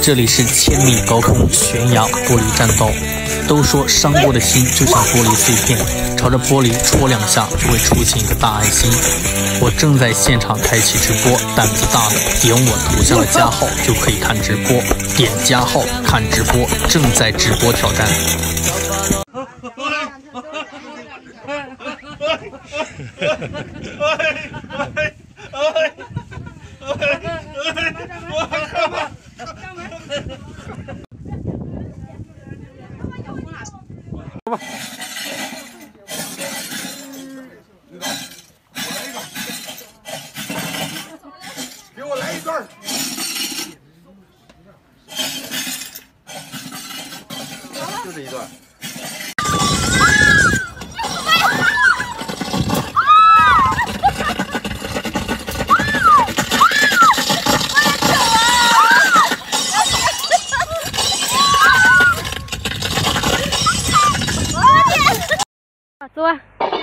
这里是1000米高空悬崖玻璃栈道。都说伤过的心就像玻璃碎片，朝着玻璃戳2下就会出现一个大爱心。我正在现场开启直播，胆子大的点我头像的加号就可以看直播，点加号看直播，正在直播挑战。 给我来一段。就这一段。 走啊！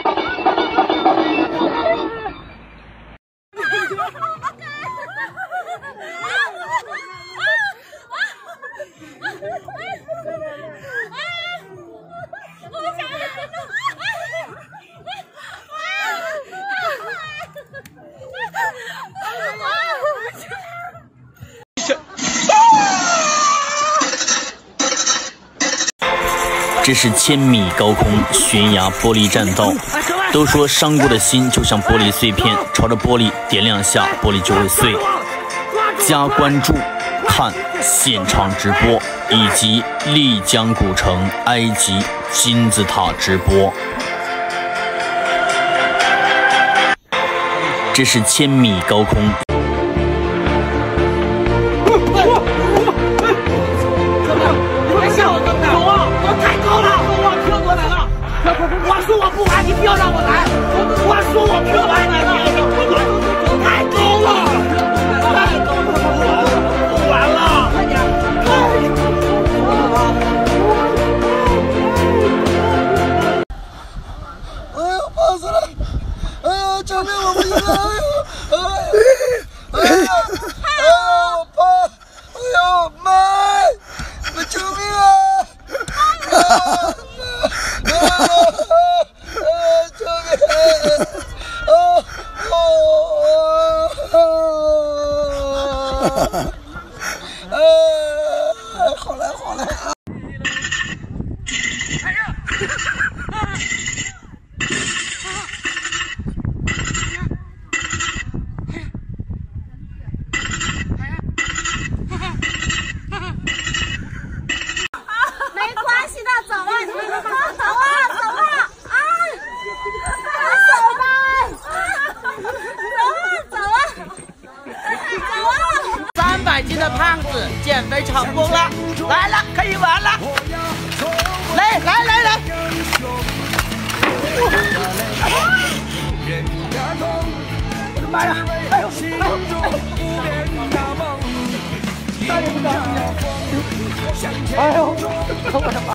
这是1000米高空悬崖玻璃栈道。都说伤过的心就像玻璃碎片，朝着玻璃点2下，玻璃就会碎。加关注，看现场直播以及丽江古城埃及金字塔直播。这是1000米高空。 我说我不玩，你不要让我来。我说我不玩，你太高了，太高了，不玩了，快点， 哎呦，怕死了！哎呦，救命！我不行了！哎呦，我怕！哎呦，妈！救命啊！好来好来啊！ 哎呀！ 没关系的，走了，你们走了，走了啊！走吧，走了 ！300斤的胖子减肥成功了，来了，可以玩了！来！我的妈呀！哎呦！哎呦！我的妈！